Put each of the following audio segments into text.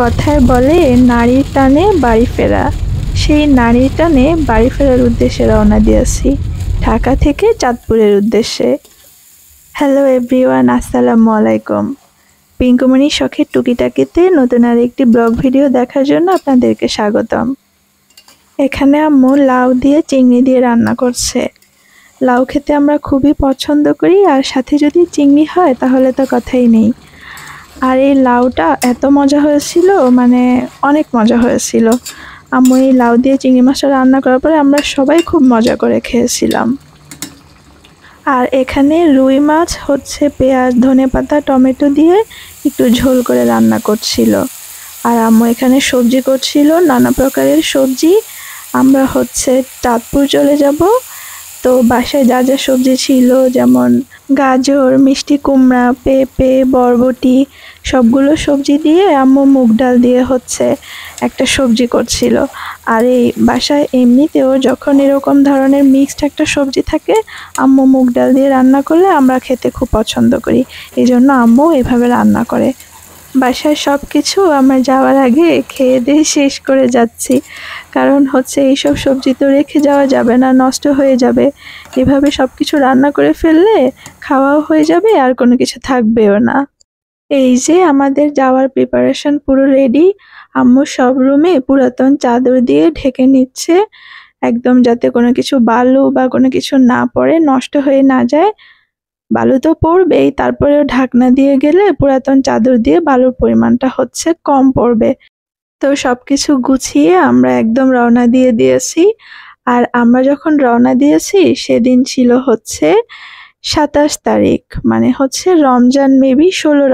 কথায় বলে নারীর টানে বাড়ি ফেরা। সেই নারীর টানে বাড়ি ফেরার উদ্দেশ্যে রওনা দিয়েছি ঢাকা থেকে চাঁদপুরের উদ্দেশ্যে। হ্যালো এভরিওয়ান, আসসালামু আলাইকুম। পিঙ্কুমণির শখের টুকিটাকিতে নতুন আর একটি ব্লগ ভিডিও দেখার জন্য আপনাদেরকে স্বাগতম। এখানে আম্মু লাউ দিয়ে চিংড়ি দিয়ে রান্না করছে। লাউ খেতে আমরা খুবই পছন্দ করি, আর সাথে যদি চিংড়ি হয় তাহলে তো কথাই নেই। আর এই লাউটা এত মজা হয়েছিল, মানে অনেক মজা হয়েছিল। আম্মু এই লাউ দিয়ে চিংড়ি মাছটা রান্না করার পরে আমরা সবাই খুব মজা করে খেয়েছিলাম। আর এখানে রুই মাছ হচ্ছে পেঁয়াজ, ধনেপাতা, টমেটো দিয়ে একটু ঝোল করে রান্না করছিল। আর আম্মু এখানে সবজি করছিল, নানা প্রকারের সবজি। আমরা হচ্ছে চাঁদপুর চলে যাব, তো বাসায় যা যা সবজি ছিল যেমন গাজর, মিষ্টি কুমড়া, পেঁপে, বরবটি, সবগুলো সবজি দিয়ে আম্মু মুগ ডাল দিয়ে হচ্ছে একটা সবজি করছিল। আর এই বাসায় এমনিতেও যখন এরকম ধরনের মিক্সড একটা সবজি থাকে, আম্মু মুগ ডাল দিয়ে রান্না করলে আমরা খেতে খুব পছন্দ করি, এই জন্য আম্মু এভাবে রান্না করে। বাসায় সব কিছু আমরা যাওয়ার আগে খেয়ে দিয়ে শেষ করে যাচ্ছি, কারণ হচ্ছে এইসব সবজি তো রেখে যাওয়া যাবে না, নষ্ট হয়ে যাবে। এভাবে সব কিছু রান্না করে ফেললে খাওয়াও হয়ে যাবে আর কোনো কিছু থাকবেও না। এই যে আমাদের যাওয়ার প্রিপারেশন পুরো রেডি। আম্মু সব রুমে পুরাতন চাদর দিয়ে ঢেকে নিচ্ছে, একদম যাতে কোনো কিছু বালু বা কোনো কিছু না পড়ে, নষ্ট হয়ে না যায়। বালু তো পড়বেই, তারপরেও ঢাকনা দিয়ে গেলে পুরাতন চাদর দিয়ে বালুর পরিমাণটা হচ্ছে কম পড়বে। তো সবকিছু গুছিয়ে আমরা একদম রওনা দিয়ে দিয়েছি। আর আমরা যখন রওনা দিয়েছি সেদিন ছিল হচ্ছে 27 তারিখ, মানে হচ্ছে রমজান, মেবি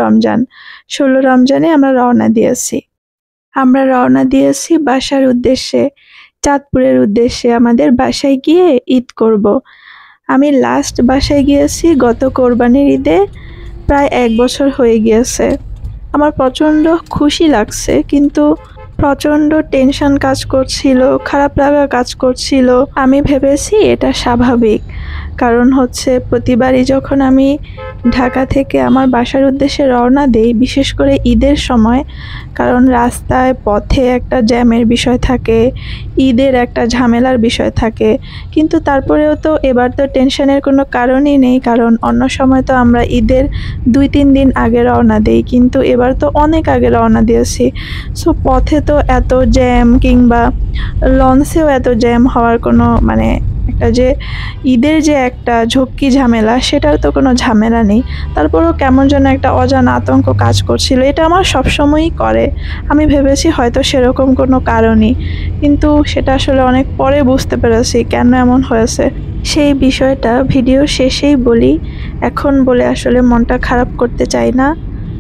16 রমজানে আমরা রওনা দিয়েছি। আমরা রওনা দিয়েছি বাসার উদ্দেশ্যে, চাঁদপুরের উদ্দেশ্যে। আমাদের বাসায় গিয়ে ঈদ করব। আমি লাস্ট বাসায় গিয়েছি গত কোরবানির ঈদে, প্রায় 1 বছর হয়ে গিয়েছে। আমার প্রচণ্ড খুশি লাগছে, কিন্তু প্রচণ্ড টেনশন কাজ করছিল, খারাপ লাগা কাজ করছিল। আমি ভেবেছি এটা স্বাভাবিক, কারণ হচ্ছে প্রতিবারই যখন আমি ঢাকা থেকে আমার বাসার উদ্দেশ্যে রওনা দেই, বিশেষ করে ঈদের সময়, কারণ রাস্তায় পথে একটা জ্যামের বিষয় থাকে, ঈদের একটা ঝামেলার বিষয় থাকে। কিন্তু তারপরেও তো এবার তো টেনশনের কোনো কারণই নেই, কারণ অন্য সময় তো আমরা ঈদের 2-3 দিন আগে রওনা দিই, কিন্তু এবার তো অনেক আগে রওনা দিয়েছি। সো পথে তো এত জ্যাম, কিংবা লঞ্চেও এত জ্যাম হওয়ার কোনো, মানে একটা যে ঈদের যে একটা ঝক্কি ঝামেলা, সেটার তো কোনো ঝামেলা নেই। তারপরেও কেমন যেন একটা অজানা আতঙ্ক কাজ করছিল। এটা আমার সবসময়ই করে। আমি ভেবেছি হয়তো সেরকম কোনো কারণই, কিন্তু সেটা আসলে অনেক পরে বুঝতে পেরেছি কেন এমন হয়েছে। সেই বিষয়টা ভিডিও শেষেই বলি, এখন বলে আসলে মনটা খারাপ করতে চাই না।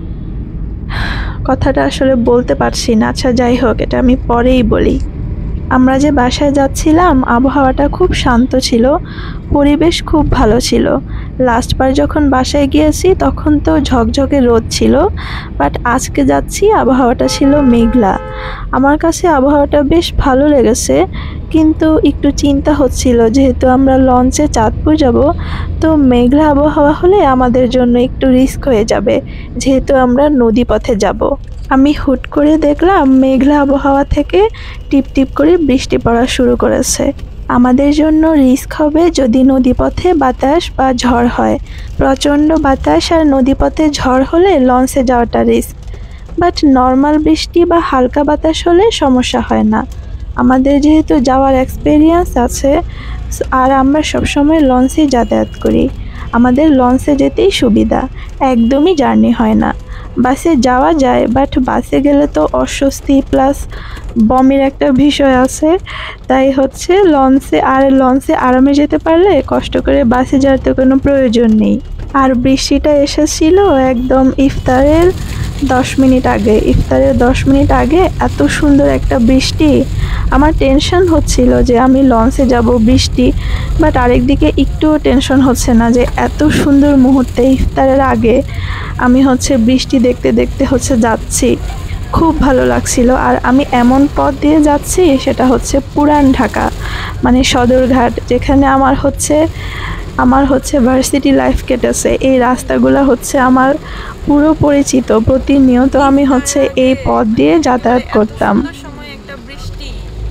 কথাটা আসলে বলতে পারছি না, আচ্ছা যাই হোক, এটা আমি পরেই বলি। আমরা যে বাসায় যাচ্ছিলাম আবহাওয়াটা খুব শান্ত ছিল, পরিবেশ খুব ভালো ছিল। লাস্টবার যখন বাসায় গিয়েছি তখন তো ঝকঝকে রোদ ছিল, বাট আজকে যাচ্ছি আবহাওয়াটা ছিল মেঘলা। আমার কাছে আবহাওয়াটা বেশ ভালো লেগেছে, কিন্তু একটু চিন্তা হচ্ছিল, যেহেতু আমরা লঞ্চে চাঁদপুর যাব, তো মেঘলা আবহাওয়া হলে আমাদের জন্য একটু রিস্ক হয়ে যাবে, যেহেতু আমরা নদী পথে যাব। আমি হুট করে দেখলাম মেঘলা আবহাওয়া থেকে টিপ টিপ করে বৃষ্টি পড়া শুরু করেছে। আমাদের জন্য রিস্ক হবে যদি নদীপথে বাতাস বা ঝড় হয়। প্রচণ্ড বাতাস আর নদীপথে ঝড় হলে লঞ্চে যাওয়াটা রিস্ক, বাট নর্মাল বৃষ্টি বা হালকা বাতাস হলে সমস্যা হয় না। আমাদের যেহেতু যাওয়ার এক্সপিরিয়েন্স আছে, আর আমরা সবসময় লঞ্চে যাতায়াত করি, আমাদের লঞ্চে যেতেই সুবিধা, একদমই জার্নি হয় না। বাসে যাওয়া যায়, বাট বাসে গেলে তো অস্বস্তি প্লাস বমির একটা বিষয় আছে, তাই হচ্ছে লঞ্চে আরামে যেতে পারলে কষ্ট করে বাসে যাওয়ার তো কোনো প্রয়োজন নেই। আর বৃষ্টিটা এসেছিল একদম ইফতারের 10 মিনিট আগে। ইফতারের 10 মিনিট আগে এত সুন্দর একটা বৃষ্টি, আমার টেনশন হচ্ছিল যে আমি লঞ্চে যাব বৃষ্টি, বাট আরেকদিকে একটুও টেনশন হচ্ছে না যে এত সুন্দর মুহূর্তে ইফতারের আগে আমি হচ্ছে বৃষ্টি দেখতে দেখতে হচ্ছে যাচ্ছি। খুব ভালো লাগছিল। আর আমি এমন পথ দিয়ে যাচ্ছি, সেটা হচ্ছে পুরান ঢাকা, মানে সদরঘাট, যেখানে আমার হচ্ছে আমার হচ্ছে ভার্সিটি লাইফ কেটেছে। এই রাস্তাগুলো হচ্ছে আমার পুরো পরিচিত, প্রতিনিয়ত আমি হচ্ছে এই পথ দিয়ে যাতায়াত করতাম। সময় একটা বৃষ্টি,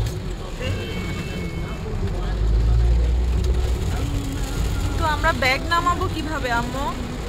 তো আমরা ব্যাগ নামাবো কিভাবে আম্মু?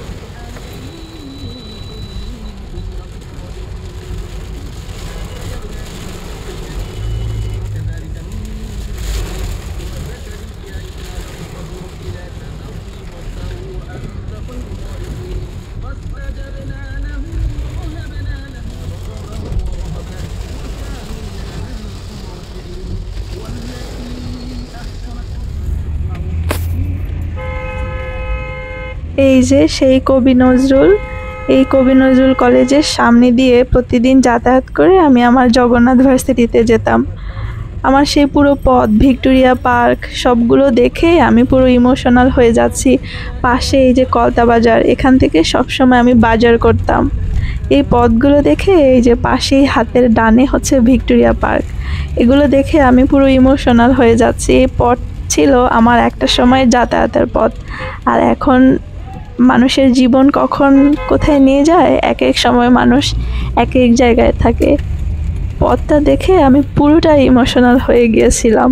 এই যে সেই কবি নজরুল, এই কবি নজরুল কলেজের সামনে দিয়ে প্রতিদিন যাতায়াত করে আমি আমার জগন্নাথ ভার্সিটিতে যেতাম। আমার সেই পুরো পথ, ভিক্টোরিয়া পার্ক সবগুলো দেখে আমি পুরো ইমোশনাল হয়ে যাচ্ছি। পাশে এই যে কলতা বাজার, এখান থেকে সবসময় আমি বাজার করতাম। এই পথগুলো দেখে, এই যে পাশেই হাতের ডানে হচ্ছে ভিক্টোরিয়া পার্ক, এগুলো দেখে আমি পুরো ইমোশনাল হয়ে যাচ্ছি। এই পথ ছিল আমার একটা সময় যাতায়াতের পথ, আর এখন মানুষের জীবন কখন কোথায় নিয়ে যায়, এক এক সময় মানুষ এক এক জায়গায় থাকে। পথটা দেখে আমি পুরোটাই ইমোশনাল হয়ে গিয়েছিলাম।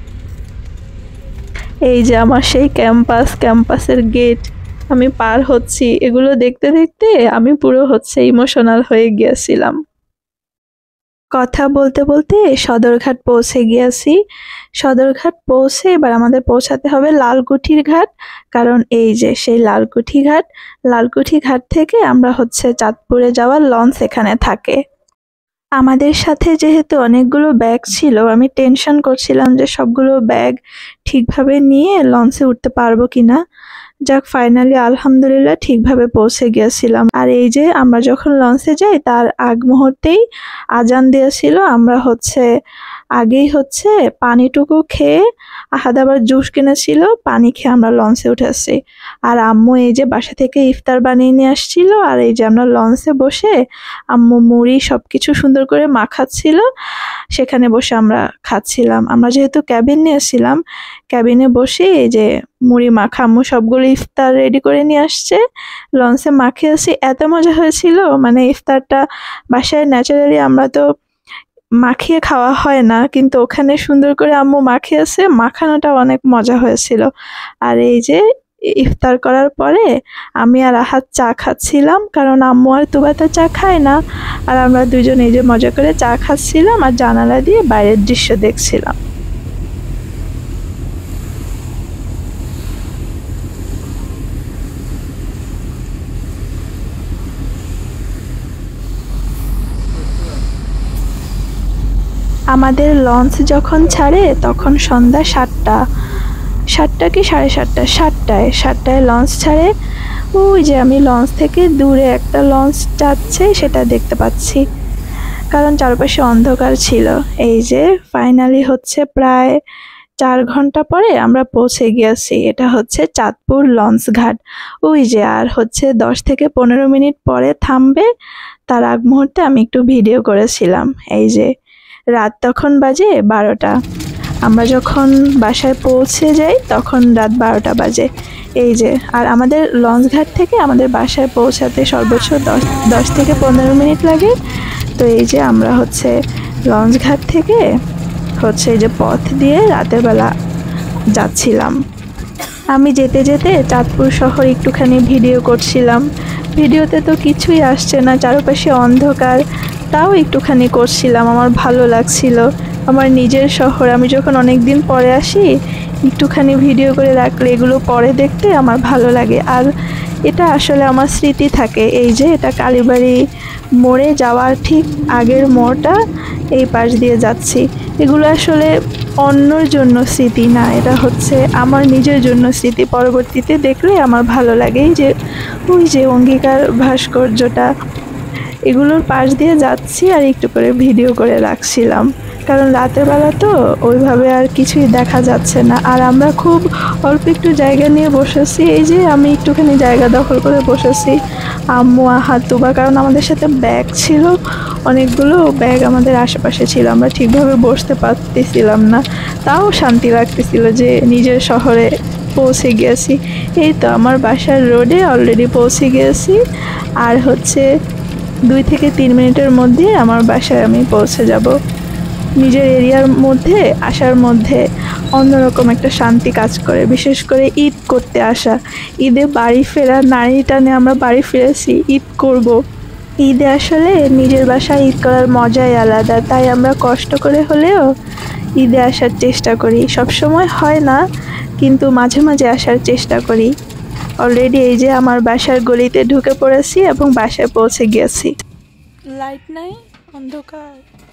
এই যে আমার সেই ক্যাম্পাসের গেট আমি পার হচ্ছি, এগুলো দেখতে দেখতে আমি পুরো হচ্ছে ইমোশনাল হয়ে গিয়েছিলাম। কথা বলতে বলতে সদরঘাট পৌঁছে গিয়েছি। সদরঘাট পৌঁছে এবার আমাদের পৌঁছাতে হবে লালকুঠির ঘাট, কারণ এই যে সেই লালকুঠি ঘাট থেকে আমরা হচ্ছে চাঁদপুরে যাওয়ার লঞ্চ এখানে থাকে। আমাদের সাথে যেহেতু অনেকগুলো ব্যাগ ছিল, আমি টেনশন করছিলাম যে সবগুলো ব্যাগ ঠিকভাবে নিয়ে লঞ্চে উঠতে পারবো কিনা। যাক, ফাইনালি আলহামদুলিল্লাহ ঠিকভাবে পৌঁছে গিয়েছিলাম। আর এই যে আমরা যখন লঞ্চে যাই তার আগ মুহূর্তেই আজান দিয়েছিল। আমরা হচ্ছে আগেই হচ্ছে পানিটুকু খেয়ে, আহাদ আবার জুস কিনেছিল, পানি খেয়ে আমরা লঞ্চে উঠেছি। আর আম্মু এই যে বাসা থেকে ইফতার বানিয়ে নিয়ে আসছিল, আর এই যে আমরা লঞ্চে বসে আম্মু মুড়ি সবকিছু সুন্দর করে মাখাচ্ছিল, সেখানে বসে আমরা খাচ্ছিলাম। আমরা যেহেতু ক্যাবিন নিয়েছিলাম, ক্যাবিনে বসে এই যে মুড়ি মাখা আম্মু সবগুলো ইফতার রেডি করে নিয়ে আসছে, লঞ্চে মাখিয়েছি। এত মজা হয়েছিল, মানে ইফতারটা বাসায় ন্যাচারালি আমরা তো মাখিয়ে খাওয়া হয় না, কিন্তু ওখানে সুন্দর করে আম্মু মাখিয়েছে, মাখানোটা অনেক মজা হয়েছিল। আর এই যে ইফতার করার পরে আমি আর আহাদ চা খাচ্ছিলাম, কারণ আম্মু আর তুবাতা চা খায় না। আর আমরা দুজন এই যে মজা করে চা খাচ্ছিলাম আর জানালা দিয়ে বাইরের দৃশ্য দেখছিলাম। আমাদের লঞ্চ যখন ছাড়ে তখন সন্ধ্যা 7টা কি 7:30, 7টায় লঞ্চ ছাড়ে। ওই যে আমি লঞ্চ থেকে দূরে একটা লঞ্চ যাচ্ছে সেটা দেখতে পাচ্ছি, কারণ চারপাশে অন্ধকার ছিল। এই যে ফাইনালি হচ্ছে প্রায় 4 ঘন্টা পরে আমরা পৌঁছে গিয়েছি। এটা হচ্ছে চাঁদপুর লঞ্চ ঘাট। ওই যে আর হচ্ছে 10 থেকে 15 মিনিট পরে থামবে, তার আগ মুহূর্তে আমি একটু ভিডিও করেছিলাম। এই যে রাত তখন বাজে 12টা। আমরা যখন বাসায় পৌঁছে যাই তখন রাত 12টা বাজে। এই যে, আর আমাদের লঞ্চ ঘাট থেকে আমাদের বাসায় পৌঁছাতে সর্বোচ্চ 10 থেকে 15 মিনিট লাগে। তো এই যে আমরা হচ্ছে লঞ্চ ঘাট থেকে হচ্ছে এই যে পথ দিয়ে রাতের বেলা যাচ্ছিলাম। আমি যেতে যেতে চাঁদপুর শহর একটুখানি ভিডিও করছিলাম। ভিডিওতে তো কিছুই আসছে না, চারপাশে অন্ধকার, তাও একটুখানি করছিলাম, আমার ভালো লাগছিল। আমার নিজের শহর, আমি যখন অনেক দিন পরে আসি একটুখানি ভিডিও করে রাখলে এগুলো পরে দেখতে আমার ভালো লাগে। আর এটা আসলে আমার স্মৃতি থাকে। এই যে এটা কালীবাড়ি মোড়ে যাওয়ার ঠিক আগের মোড়টা, এই পাশ দিয়ে যাচ্ছি। এগুলো আসলে অন্যর জন্য স্মৃতি না, এটা হচ্ছে আমার নিজের জন্য স্মৃতি। পরবর্তীতে দেখলে আমার ভালো লাগে। এই যে ওই যে অঙ্গীকার ভাস্কর্যটা, এগুলোর পাশ দিয়ে যাচ্ছি আর একটু করে ভিডিও করে রাখছিলাম, কারণ রাতের বেলা তো ওইভাবে আর কিছুই দেখা যাচ্ছে না। আর আমরা খুব অল্প একটু জায়গা নিয়ে বসেছি। এই যে আমি একটুখানি জায়গা দখল করে বসেছি, আম্মু আহাত তুবা, কারণ আমাদের সাথে ব্যাগ ছিল অনেকগুলো, ব্যাগ আমাদের আশেপাশে ছিল, আমরা ঠিকভাবে বসতে পারতেছিলাম না। তাও শান্তি লাগতেছিল যে নিজের শহরে পৌঁছে গিয়েছি। এই তো আমার বাসার রোডে অলরেডি পৌঁছে গিয়েছি। আর 2 থেকে 3 মিনিটের মধ্যে আমার বাসায় আমি পৌঁছে যাব। নিজের এরিয়ার মধ্যে আসার মধ্যে অন্যরকম একটা শান্তি কাজ করে, বিশেষ করে ঈদ করতে আসা। ঈদে বাড়ি ফেরা, নারী টানে আমরা বাড়ি ফিরেছি, ঈদ করব। ঈদে আসলে নিজের বাসায় ঈদ করার মজাই আলাদা, তাই আমরা কষ্ট করে হলেও ঈদে আসার চেষ্টা করি। সব সময় হয় না, কিন্তু মাঝে মাঝে আসার চেষ্টা করি। অলরেডি এই যে আমার বাসার গলিতে ঢুকে পড়েছি এবং বাসায় পৌঁছে গিয়েছি। লাইট নাই, অন্ধকার।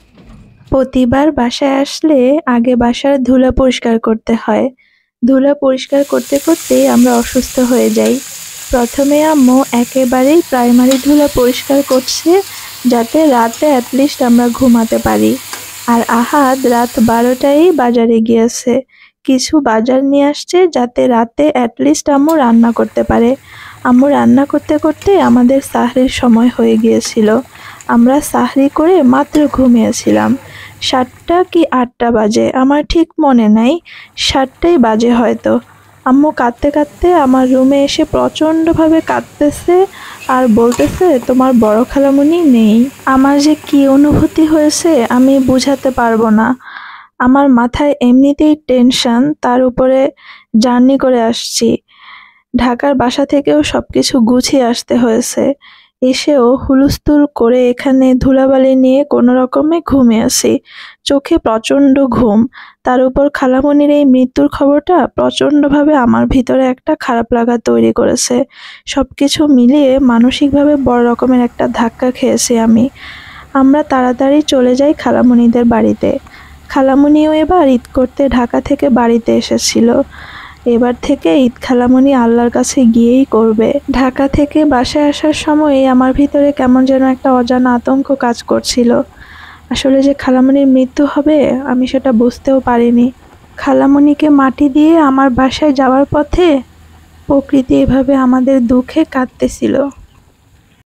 প্রতিবার বাসায় আসলে আগে বাসার ধুলা পরিষ্কার করতে হয়। ধুলা পরিষ্কার করতে করতেই আমরা অসুস্থ হয়ে যাই। প্রথমে আম্মু একেবারেই প্রাইমারি ধুলা পরিষ্কার করছে, যাতে রাতে অ্যাটলিস্ট আমরা ঘুমাতে পারি। আর আহাদ রাত 12টায় বাজারে গিয়েছে, কিছু বাজার নিয়ে আসছে, যাতে রাতে অ্যাটলিস্ট আম্মু রান্না করতে পারে। আম্মু রান্না করতে করতে আমাদের সাহরির সময় হয়ে গিয়েছিল। আমরা সাহরি করে মাত্র ঘুমিয়েছিলাম। 7টা কি 8টা বাজে, আমার ঠিক মনে নাই, 7টাই বাজে হয়তো। আম্মু কাঁদতে কাঁদতে আমার রুমে এসে প্রচণ্ডভাবে কাঁদতেছে আর বলতেছে, তোমার বড় খালামণি নেই। আমার যে কি অনুভূতি হয়েছে আমি বুঝাতে পারবো না। আমার মাথায় এমনিতেই টেনশন, তার উপরে জার্নি করে আসছি। ঢাকার বাসা থেকেও সব কিছু গুছিয়ে আসতে হয়েছে। এসেও হুলস্থুল করে এখানে ধুলাবালি নিয়ে কোনো রকমে ঘুমিয়েছি। চোখে প্রচণ্ড ঘুম, তার উপর খালামণির এই মৃত্যুর খবরটা প্রচণ্ডভাবে আমার ভিতরে একটা খারাপ লাগা তৈরি করেছে। সব কিছু মিলিয়ে মানসিকভাবে বড় রকমের একটা ধাক্কা খেয়েছি আমি। আমরা তাড়াতাড়ি চলে যাই খালামণিদের বাড়িতে। খালামণিও এবার ঈদ করতে ঢাকা থেকে বাড়িতে এসেছিল। এবার থেকে ঈদ খালামণি আল্লাহর কাছে গিয়েই করবে। ঢাকা থেকে বাসায় আসার সময় আমার ভিতরে কেমন যেন একটা অজানা আতঙ্ক কাজ করছিল। আসলে যে খালামণির মৃত্যু হবে আমি সেটা বুঝতেও পারিনি। খালামণিকে মাটি দিয়ে আমার বাসায় যাওয়ার পথে প্রকৃতি এভাবে আমাদের দুঃখে কাঁদতেছিল।